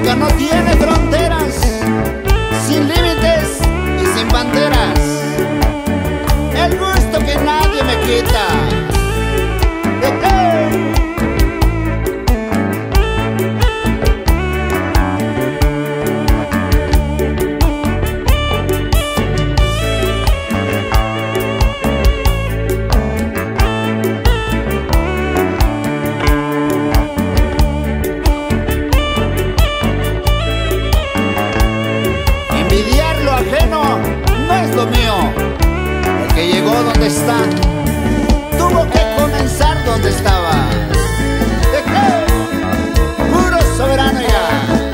música no tiene fronteras, sin límites y sin banderas. El gusto que nadie me quita. Envidiar lo ajeno no es lo mío. El que llegó donde está tuvo que comenzar donde estaba. Puro soberano ya.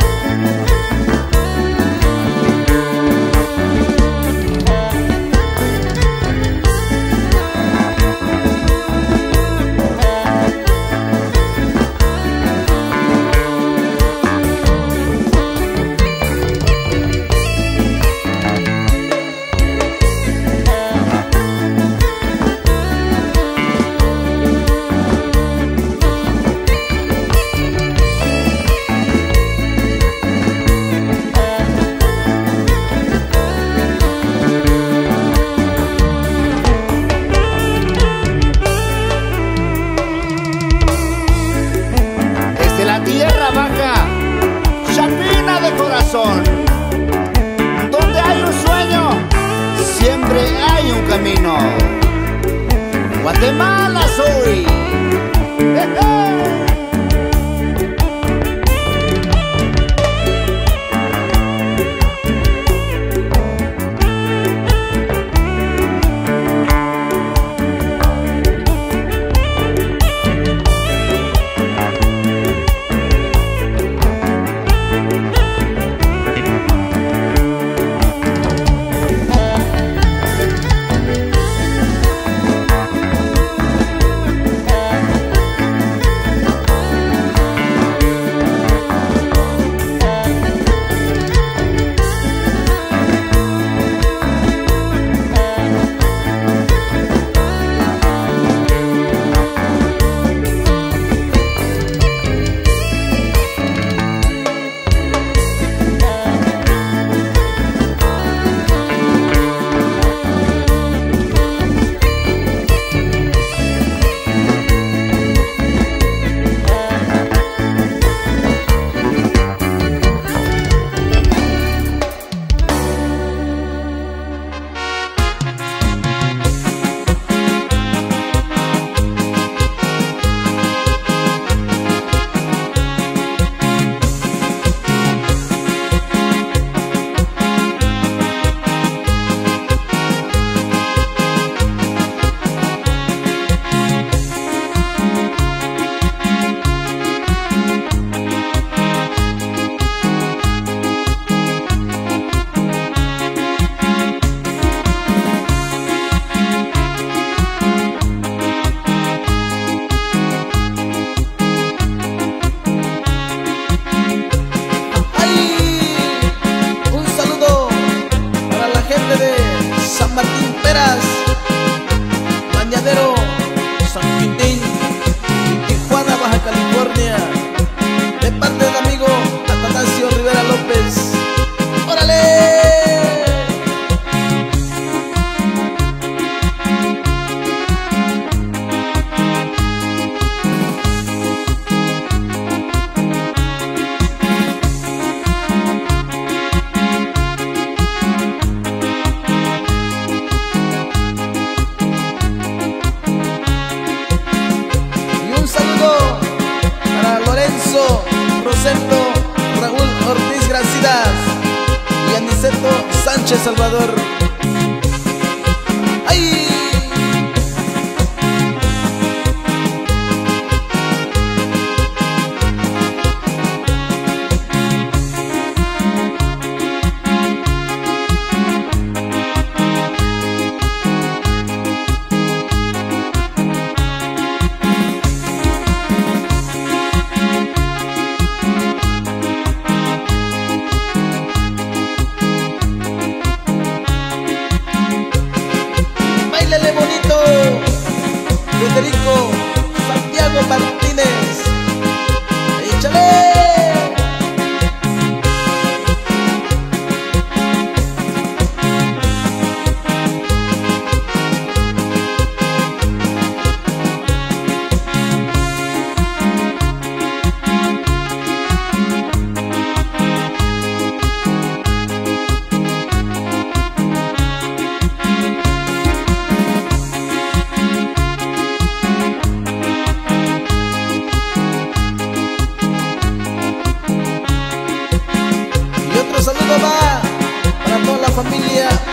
La tierra baja, chapina de corazón. Donde hay un sueño, siempre hay un camino. Guatemala soy. Bañadero, San Quintín y Tijuana, Baja California, de parte del amigo Atanasio Rivera López. ¡Órale! Rosendo, Raúl Ortiz Gracidas y Aniceto Sánchez Salvador. ¡Ay!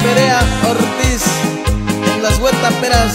Perea Ortiz en las Huertas Peras.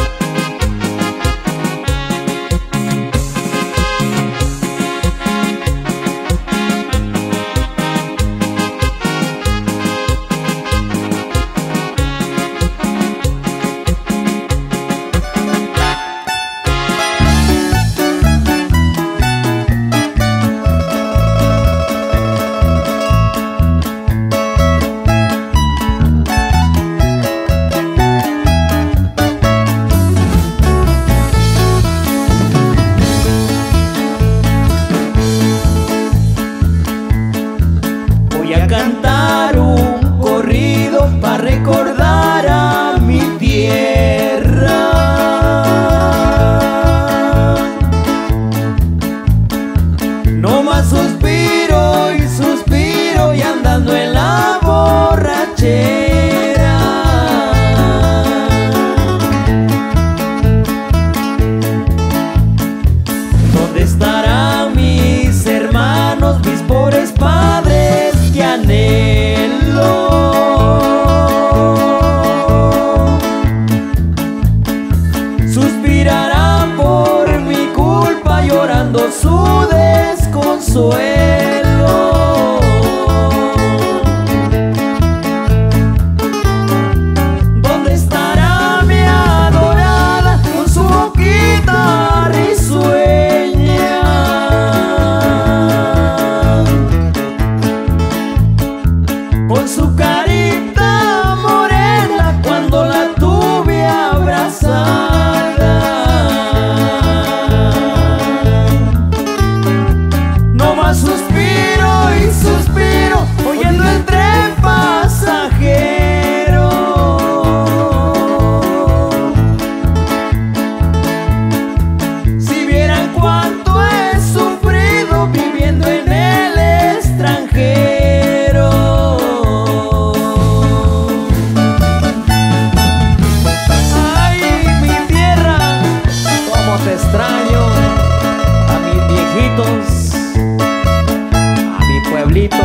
Voy a cantar un corrido para recordar a mi tierra. No más suspiro y suspiro y andando en la borrachera. ¿Dónde estarán mis hermanos, mis pobres padres que anhelo? Suspirarán por mi culpa llorando su desconsuelo. ¿Dónde estará mi adorada con su boquita risueña? Con su carita morena cuando la tuve abrazada. No más suspiro y suspiro oyendo el tren pasajero. Si vieran cuánto he sufrido viviendo en el extranjero. Te extraño a mis viejitos, a mi pueblito.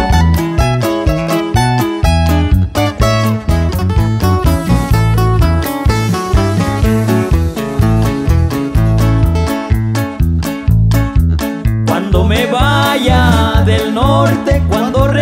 Cuando me vaya del norte, cuando